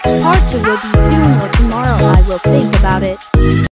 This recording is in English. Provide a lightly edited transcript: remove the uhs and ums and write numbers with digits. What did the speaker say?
Part 2 will be soon or tomorrow. I will think about it.